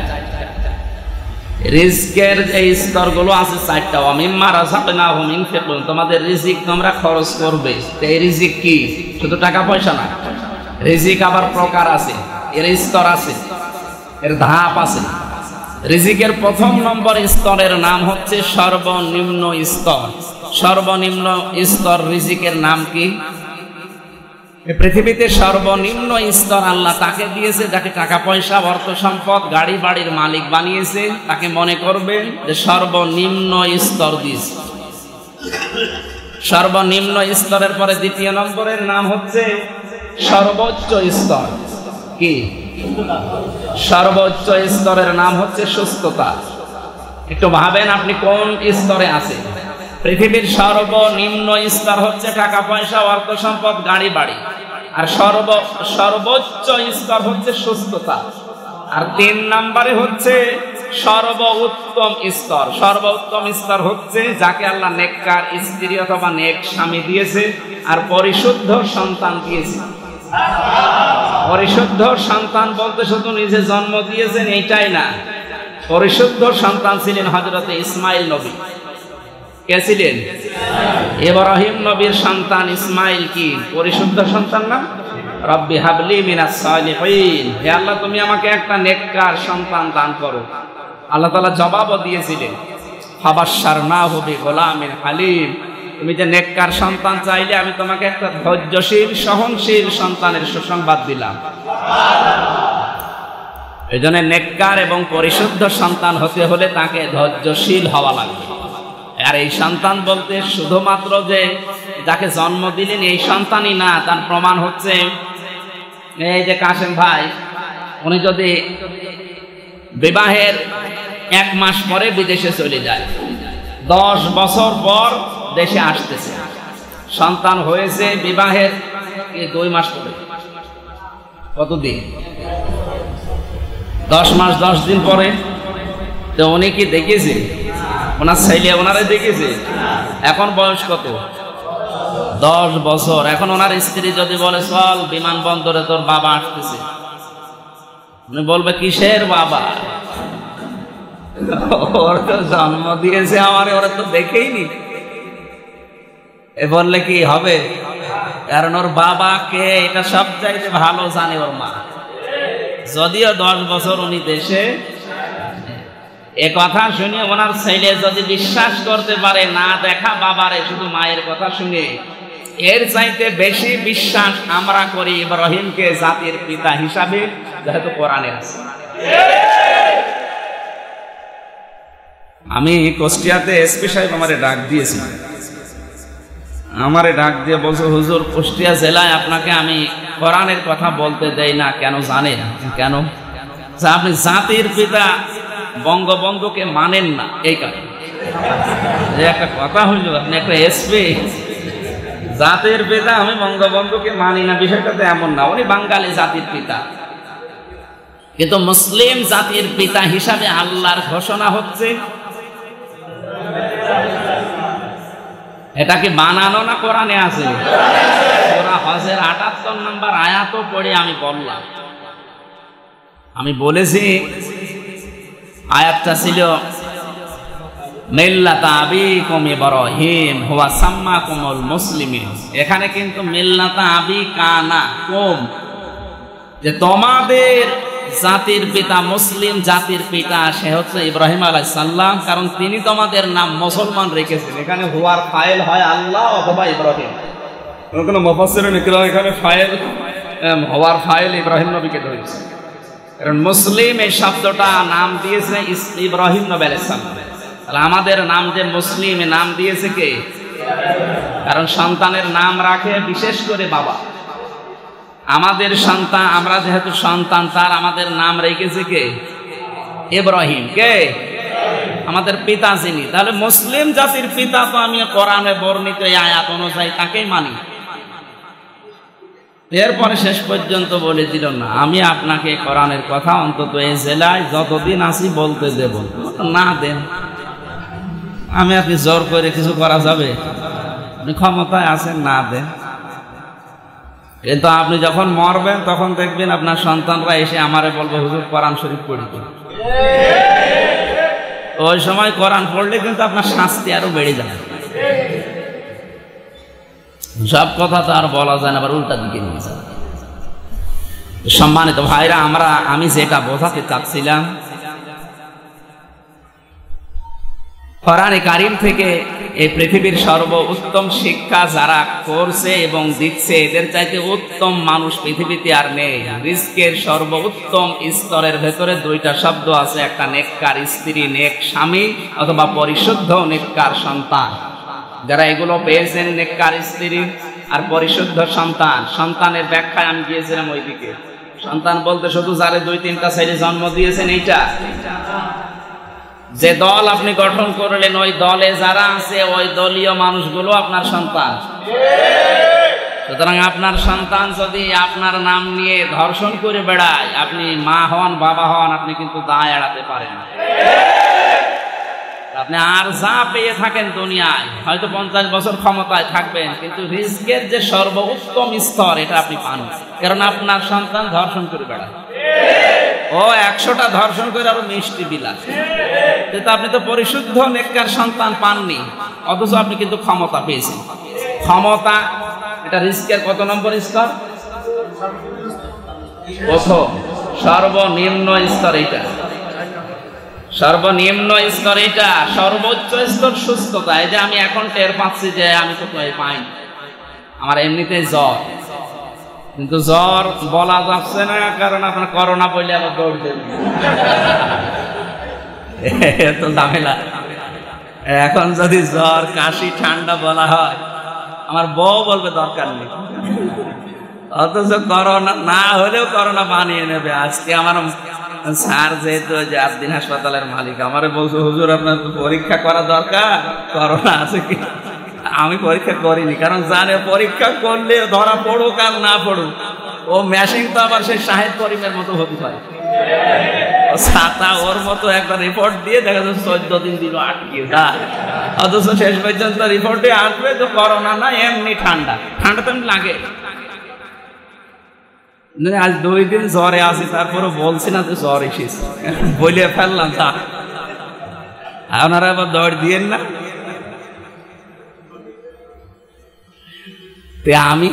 রিজকের যে স্তরগুলো আছে 4টা। ওয়া মিম্মা রাযাকনাহুম ইনফিকুন, তোমাদের রিজিক তোমরা খরচ করবে। এই রিজিক কি? শুধু টাকা পয়সা না, রিজিক আবার প্রকার আছে। এর স্তর আছে, এর ধাপ আছে। রিজিকের প্রথম নম্বর স্তরের নাম হচ্ছে সর্বনিম্ন স্তর। সর্বনিম্ন স্তর রিজিকের নাম কি? পৃথিবীতে সর্বনিম্ন স্তর আল্লাহ তাকে দিয়েছে যাকে টাকা পয়সা, অর্থ সম্পদ, গাড়ি বাড়ির মালিক বানিয়েছে। তাকে মনে করবেন যে সর্বনিম্ন স্তর দিয়েছে। সর্বনিম্ন স্তরের পরে দ্বিতীয় নম্বরের নাম হচ্ছে সর্বোচ্চ স্তর। কি? সর্বোচ্চ স্তরের নাম হচ্ছে সুস্থতা। একটু ভাবেন আপনি কোন স্তরে আছেন। পৃথিবীর সর্বনিম্ন স্তর হচ্ছে টাকা পয়সা, অর্থ সম্পদ, গাড়ি বাড়ি। আর সর্বোচ্চ স্তর হচ্ছে সুস্থতা। আর 3 নম্বরে হচ্ছে সর্বোত্তম স্তর। সর্বোত্তম স্তর হচ্ছে যাকে আল্লাহ নেককার স্ত্রী অথবা নেক স্বামী দিয়েছে আর পরিশুদ্ধ সন্তান দিয়েছে। পরিশুদ্ধ সন্তান বলতে শুধু নিজে জন্ম দিয়েছেন এইটাই না, পরিশুদ্ধ সন্তান ছিলেন হযরত ইসমাইল নবী। কে ছিলেন? ইব্রাহিম নবীর সন্তান ইসমাইল কি পরিশুদ্ধ সন্তান না? রব্বি হাবলি মিনাস সালিহিন, হে আল্লাহ তুমি আমাকে একটা নেককার সন্তান দান করো। আল্লাহ তাআলা জবাবও দিয়েছিলেন, ফাবাশশারনাহু বিগুলামিন হালিম, তুমি যে নেককার সন্তান চাইলে আমি তোমাকে একটা ধৈর্যশীল সহনশীল সন্তানের সুসংবাদ দিলাম। এজন্য নেককার এবং পরিশুদ্ধ সন্তান হতে হলে তাকে ধৈর্যশীল হওয়া লাগবে। আর এই সন্তান বলতে শুধুমাত্র যে যাকে জন্ম দিলেন এই সন্তানই না, তার প্রমাণ হচ্ছে এই যে কাশেম ভাই, উনি যদি বিবাহের 1 মাস পরে বিদেশে চলে যায়, 10 বছর পর দেশে আসতেছে, সন্তান হয়েছে বিবাহের 2 মাস পরে। কতদিন? 10 মাস 10 দিন পরে। তো উনি কি দেখেছে? ওনার ছেলে ওনারে দেখেছে? এখন বয়স কত? 10 বছর। এখন ওনার স্ত্রী যদি বলে চল বিমানবন্দরে তোর বাবা আসতেছে, উনি বলবে কিসের বাবা? ওর তো জন্ম দিয়েছে আমার, ওরা তো দেখেইনি। এ বললে কি হবে? কারণ ওর বাবা কে এটা সব চাইতে ভালো জানে ওর মা। যদিও 10 বছর উনি দেশে, এ কথা শুনে ওনার ছেলে যদি বিশ্বাস করতে পারে না দেখা বাবারে শুধু মায়ের কথা শুনে, এর চাইতে বেশি বিশ্বাস আমরা করি ইব্রাহিমকে জাতির পিতা হিসাবে, যেহেতু কোরআনে আছে। আমি কুষ্টিয়াতে এসপি সাহেব আমারে ডাক দিয়েছি, আমারে ডাক দিয়ে বলছে হুজুর কুষ্টিয়া জেলায় আপনাকে আমি কোরআনের কথা বলতে দেই না, কেন জানেন? কেন? আপনি জাতির পিতা বঙ্গবন্ধুকে মানেন না, এই কারণে। একটা কথা হইল, আপনি একটা এসপি, জাতির পিতা আমি বঙ্গবন্ধুকে মানি না, বিষয়টা তো এমন না। উনি বাঙালি জাতির পিতা, কিন্তু মুসলিম জাতির পিতা হিসাবে আল্লাহর ঘোষণা হচ্ছে, এটা কি বানানো না কোরআনে আছে? সূরা হজের ৭৮ নম্বর আয়াতও পড়ে আমি বললাম, আমি বলেছি আয়াতটা ছিল মিল্লাতা আবিকুম ইব্রাহিম হুয়া সাম্মাকুমুল মুসলিমিন। এখানে কিন্তু মিল্লাতা আবিকানা কুম, যে তোমাদের জাতির পিতা মুসলিম জাতির পিতা সে হচ্ছে ইব্রাহিম আলাইহিস সালাম, কারণ তিনি তোমাদের নাম মুসলমান রেখেছেন। এখানে হুয়ার ফাইল হয় আল্লাহ অথবা ইব্রাহিম, কোনো মুফাসসিরিন ইকরাম এখানে ফাইল হওয়ার ফাইল ইব্রাহিম নবীকে ধরেছে, কারণ মুসলিম এই শব্দটা নাম দিয়েছে ইব্রাহিম নবী আলাইহিস সালাম। তাহলে আমাদের নাম যে মুসলিম, নাম দিয়েছে কে? কারণ সন্তানের নাম রাখে বিশেষ করে বাবা। আমাদের সন্তান, আমরা যেহেতু সন্তান তার, আমাদের নাম রেখেছে কে? ইব্রাহিম। কে? আমাদের পিতা যিনি। তাহলে মুসলিম জাতির পিতা তো আমি কোরআনে বর্ণিত এই আয়াত অনুযায়ী তাকেই মানি। এরপরে শেষ পর্যন্ত বলেছিল না আমি আপনাকে কোরআনের কথা অন্তত এই জেলায় যতদিন আসি বলতে দেব না। দেন, আমি আপনি জোর করে কিছু করা যাবে? আপনি ক্ষমতায় আছেন, না দেন। কিন্তু আপনি যখন মরবেন তখন দেখবেন আপনার সন্তানরা এসে আমারে বলবে হুজুর কোরআন শরীফ পড়ি। ওই সময় কোরআন পড়লে কিন্তু আপনার শাস্তি আরো বেড়ে যাবে। সব কথা তো আর বলা যায় না, আবার উল্টা দিকে নিয়ে যাবে। সম্মানিত ভাইরা, আমি যেটা বোঝাতে চাচ্ছিলাম, কোরআনে কারীম থেকে এই পৃথিবীর সর্বোত্তম শিক্ষা যারা করছে এবং দিচ্ছে, এদের চাইতে উত্তম মানুষ পৃথিবীতে আর নেই। রিজকের সর্বোত্তম স্তরের ভেতরে দুইটা শব্দ আছে, একটা নেককার স্ত্রী, নেক স্বামী, অথবা পরিশুদ্ধ নেককার সন্তান। যারা এগুলো পেয়েছেন, নেককার স্ত্রী আর পরিশুদ্ধ সন্তান, সন্তানের ব্যাখ্যায় আমি গিয়েছিলাম ওইদিকে। সন্তান বলতে শুধু যারা 2-3টা ছেলে জন্ম দিয়েছেন এইটা, যে দল আপনি গঠন করলেন ওই দলে যারা আছে ওই দলীয় মানুষগুলো আপনার সন্তান। সুতরাং আপনার সন্তান যদি আপনার নাম নিয়ে ধর্ষণ করে বেড়ায়, আপনি মা হন বাবা হন, আপনি কিন্তু দায় এড়াতে পারেন না। আপনি আর যা পেয়ে থাকেন দুনিয়ায়, হয়তো 50 বছর ক্ষমতায় থাকবেন, কিন্তু রিজকের যে সর্বোত্তম স্তর এটা আপনি পান, কারণ আপনার সন্তান ধর্ষণ করে বেড়ায়। ও 100টা ধর্ষণ করে আরো মিষ্টি বিলাস, কিন্তু আপনি তো পরিশুদ্ধ নেককার সন্তান পাননি, অথচ আপনি কিন্তু ক্ষমতা পেয়েছেন। ক্ষমতা এটা রিজকের কত নম্বর স্তর? প্রথম, সর্বনিম্ন স্তর এটা। সর্বনিম্ন স্তর এটা। সর্বোচ্চ স্তর সুস্থতা। এই যে আমি এখন টের পাচ্ছি যে আমি তো পাই, আমার এমনিতে জ্বর, কিন্তু জ্বর বলা যাচ্ছে না, কারণ আপনার করোনা বললে আবার দৌড় দেবে, এত ঝামেলা। এখন যদি জ্বর কাশি ঠান্ডা বলা হয়, আমার বউ বলবে দরকার নেই, অথচ করোনা না হলেও করোনা বানিয়ে নেবে। আজকে আমার স্যার যেহেতু যে আবদিন হাসপাতালের মালিক, আমার বলছে হুজুর আপনার পরীক্ষা করা দরকার, করোনা আছে কি। আমি পরীক্ষা করিনি, কারণ জানে পরীক্ষা করলে ধরা পড়ুক আর না পড়ুক, ও মেশিন তো আবার সেই শাহেদ করিমের মতো হতে পারে। ছাতা ওর মতো একটা রিপোর্ট দিয়ে দেখা যাচ্ছে 14 দিন দিল আটকে যায়, অথচ শেষ পর্যন্ত রিপোর্টে আসবে যে করোনা না, এমনি ঠান্ডা। ঠান্ডা তো এমনি লাগে। আজ 2 দিন জ্বরে আছি, তারপরে বলছি না যে জ্বর এসেছে, বলে ফেললাম। আপনারা আবার দৌড় দিয়েন না। আমি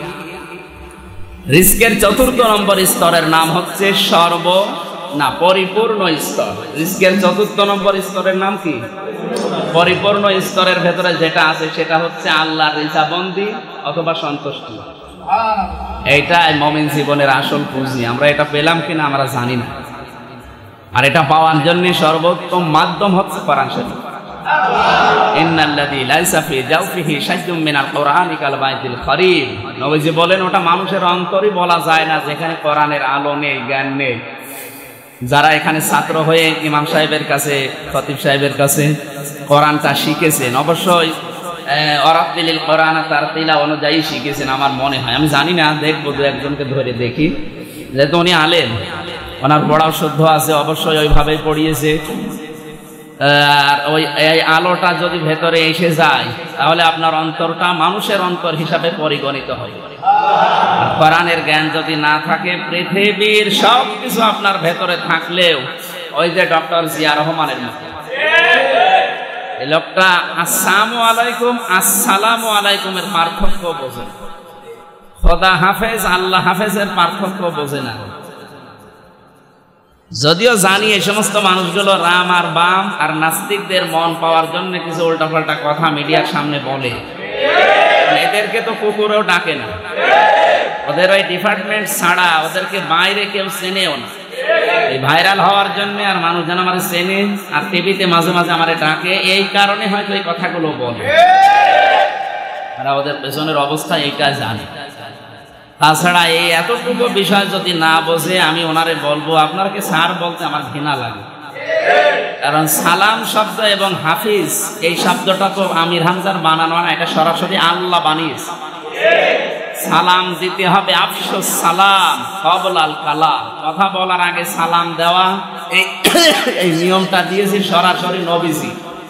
রিজকের 4র্থ নম্বর স্তরের নাম হচ্ছে পরিপূর্ণ স্তর। রিজকের 4র্থ নম্বর স্তরের নাম কি? পরিপূর্ণ স্তরের ভেতরে যেটা আছে সেটা হচ্ছে আল্লাহর রিজাবন্দি অথবা সন্তুষ্টি। এইটাই মুমিন জীবনের আসল পুঁজি। আমরা এটা পেলাম কিনা আমরা জানি না, আর এটা পাওয়ার জন্য সর্বোত্তম মাধ্যম হচ্ছে কোরআন শরীফ। ইন্নাল্লাযী লাইসা ফি জাওফিহি শাইউম মিনাল কুরআনি কাল বাইতিল খরিব। নবীজি বলেন ওটা মানুষের অন্তরই বলা যায় না যেখানে কোরআনের আলো নেই, জ্ঞান নেই। যারা এখানে ছাত্র হয়ে ইমাম সাহেবের কাছে, খতিব সাহেবের কাছে কোরআনটা শিখেছেন, অবশ্যই ওয়ারাতিলিল কোরআন তারতিলা অনুযায়ী শিখেছেন আমার মনে হয়। আমি জানি না, দেখবো, 2-1জনকে ধরে দেখি। যেহেতু উনি আলেম, ওনার পড়াও শুদ্ধ আছে, অবশ্যই ওইভাবেই পড়িয়েছে। আর ওই এই আলোটা যদি ভেতরে এসে যায়, তাহলে আপনার অন্তরটা মানুষের অন্তর হিসাবে পরিগণিত হয়। কোরআনের জ্ঞান যদি না থাকে, পৃথিবীর সব কিছু আপনার ভেতরে থাকলেও, ওই যে ডক্টর জিয়া রহমানের মতো এই লোকটা আসসালামু আলাইকুম আসসালামু আলাইকুমের পার্থক্য বোঝে, খোদা হাফেজ আল্লাহ হাফেজের পার্থক্য বোঝে না। যদিও জানি এই সমস্ত মানুষগুলো রাম আর বাম আর নাস্তিকদের মন পাওয়ার জন্য কিছু উল্টাপাল্টা কথা মিডিয়ার সামনে বলে, এদেরকে তো কুকুরেও ডাকে না, ওদের ওই ডিপার্টমেন্ট ছাড়া ওদেরকে বাইরে কেউ চেনেও না। এই ভাইরাল হওয়ার জন্য আর মানুষ যেন আমার চেনে, আর টিভিতে মাঝে মাঝে আমার ডাকে, এই কারণে হয়তো এই কথাগুলো বলে। তারা ওদের পেছনের অবস্থা এইটা জানে। তাছাড়া এই এতটুকু বিষয় যদি না বোঝে, আমি ওনারে বলবো, আপনাকে স্যার বলতে আমার ঘৃণা লাগে। কারণ সালাম শব্দ এবং হাফিজ এই শব্দটা তো আমির হামজার বানানো না, এটা সরাসরি আল্লাহ বানিয়েছে। সালাম দিতে হবে, আফসুস সালাম ক্বাবলাল কালাম, কথা বলার আগে সালাম দেওয়া, এই নিয়মটা দিয়েছে সরাসরি নবীজি।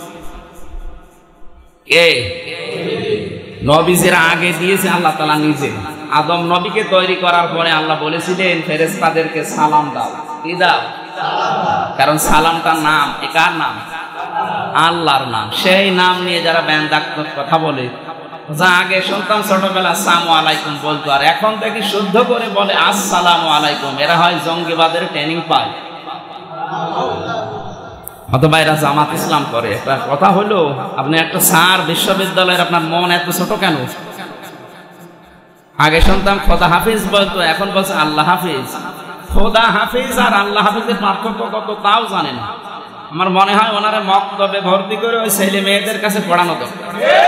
কে? নবীজির আগে দিয়েছে আল্লাহ তাআলা নিজে। আদম নবীকে তৈরি করার পরে আল্লাহ বলেছিলেন ফেরেশতাদেরকে সালাম দাও। কি দাও? কারণ সালামটার নাম, কার নাম? আল্লাহর নাম। সেই নাম নিয়ে যারা ব্যঙ্গাত্মক কথা বলে, যা আগে শুনতাম ছোটবেলা আসসালামু আলাইকুম বলতো, আর এখন থেকে শুদ্ধ করে বলে আসসালামু আলাইকুম। এরা হয় জঙ্গিবাদের ট্রেনিং পায়, অথবা এরা জামাত ইসলাম করে। একটা কথা হলো, আপনি একটা স্যার বিশ্ববিদ্যালয়ের, আপনার মন এত ছোট কেন? আগে শুনতাম খোদা হাফিজ বলতো, এখন বলছে আল্লাহ হাফিজ। খোদা হাফিজ আর আল্লাহ হাফিজের পার্থক্য কত তাও জানে না। আমার মনে হয় ওনারা মক্তবে ভর্তি করে ওই ছেলে মেয়েদের কাছে পড়ানো দরকার।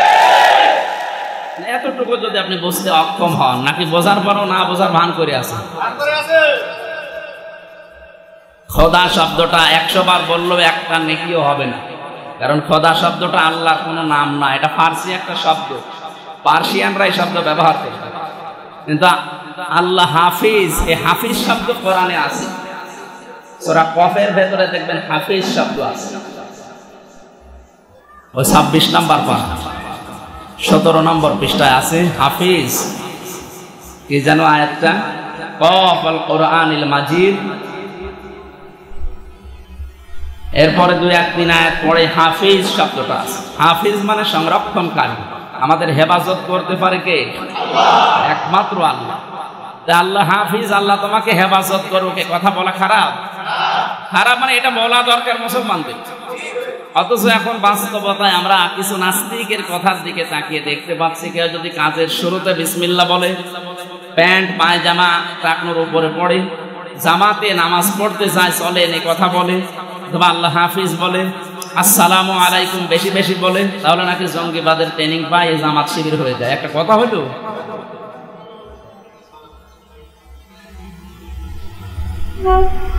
এতটুকু যদি আপনি বুঝতে অক্ষম হন, নাকি বোঝার পরও না বোঝার ভান করে আছেন? খোদা শব্দটা 100 বার বললেও একটা নেকিও হবে না, কারণ খোদা শব্দটা আল্লাহর কোনো নাম না, এটা ফার্সি একটা শব্দ, পার্সিয়ানরা এই শব্দ ব্যবহার করে। কিন্তু আল্লাহ হাফিজ, এই হাফিজ শব্দ কোরআনে আছে। সূরা কফের ভেতরে দেখবেন হাফিজ শব্দ আছে, ওই 26 নম্বর পারা 17 নম্বর পৃষ্ঠায় আছে হাফিজ। কি যেন আয়াতটা? কফ আল কোরআনিল মাজিদ, এরপরে 2-3 আয়াত পরে হাফিজ শব্দটা আছে। হাফিজ মানে সংরক্ষণকারী, আমাদের হেফাজত করতে পারে কে? একমাত্র আল্লাহ। আল্লাহ হাফিজ, আল্লাহ তোমাকে হেফাজত করবে, কথা বলা খারাপ? খারাপ মানে এটা বলা দরকার মুসলমানদের। অথচ এখন বাস্তবতায় আমরা কিছু নাস্তিকের কথার দিকে তাকিয়ে দেখতে পাচ্ছি, কেউ যদি কাজের শুরুতে বিসমিল্লাহ বলে, প্যান্ট পায়জামা টাকনোর উপরে পড়ে, জামাতে নামাজ পড়তে যায় চলেন এই কথা বলে, অথবা আল্লাহ হাফিজ বলে, আসসালামু আলাইকুম বেশি বেশি বলে, তাহলে নাকি জঙ্গিবাদের ট্রেনিং পায়, জামাত শিবির হয়ে যায়। একটা কথা হলো